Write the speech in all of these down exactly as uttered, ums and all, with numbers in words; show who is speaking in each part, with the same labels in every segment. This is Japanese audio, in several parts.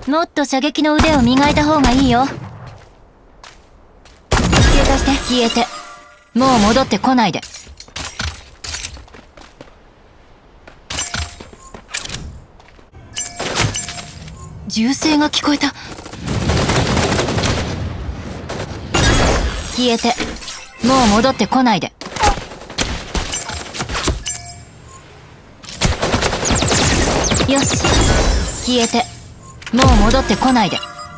Speaker 1: もっと射撃の腕を磨いた方がいいよ。消えたして消えて、もう戻ってこないで。銃声が聞こえた。消えて、もう戻ってこないで。よし、消えて、もう戻ってこないで。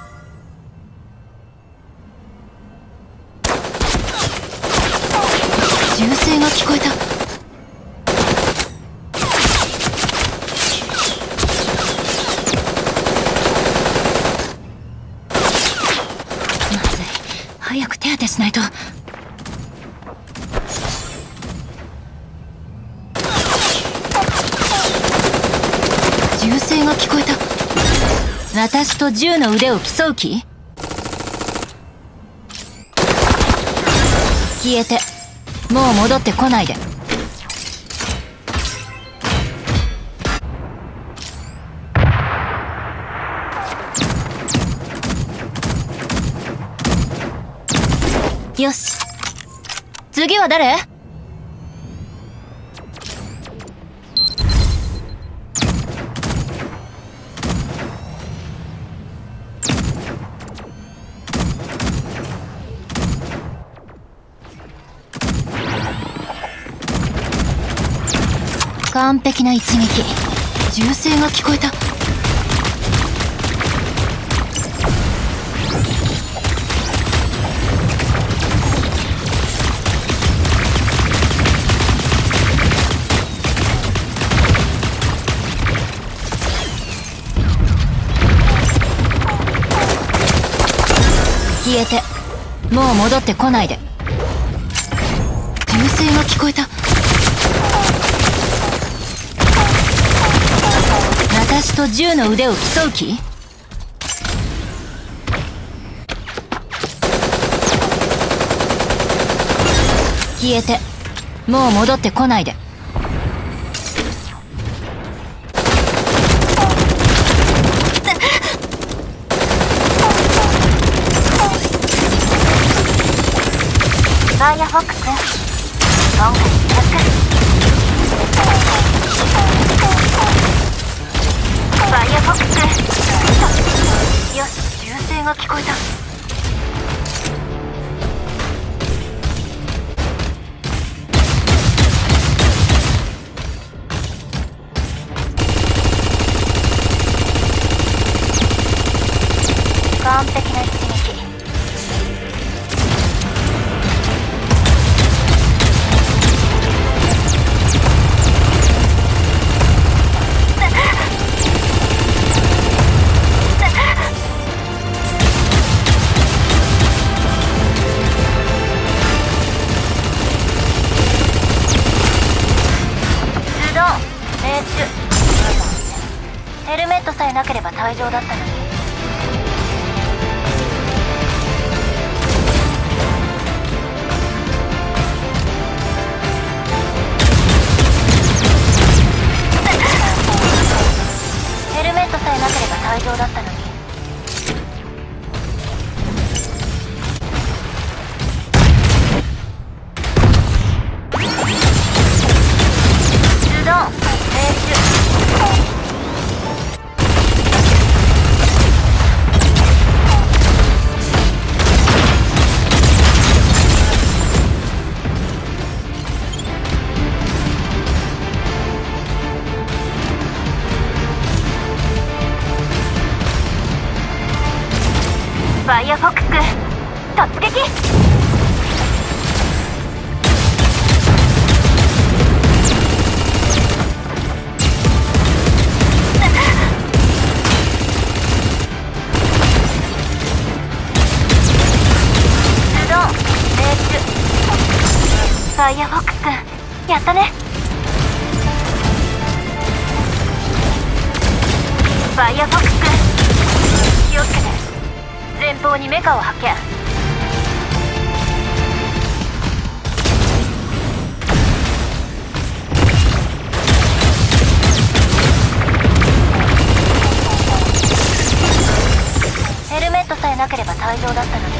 Speaker 1: 銃声が聞こえた。まずい、早く手当てしないと。銃声が聞こえた。私と銃の腕を競う気？消えて、もう戻ってこないで。よし、次は誰？完璧な一撃。銃声が聞こえた。消えて、もう戻ってこないで。銃声が聞こえた。私と銃の腕を競う気？消えて、もう戻ってこないで。ファイアフォックス、今回ファイアフォックス。よし、銃声が聞こえた。完璧な一撃。ヘルメットさえなければ退場だったのに。ヘルメットさえなければ退場だったのに。ズドン、命中。ファイアフォックス、突撃。ズドン、命中。ファイアフォックス君、やったね。ファイアフォックス君、気をつけて。前方にメカを発見。 退場だったのに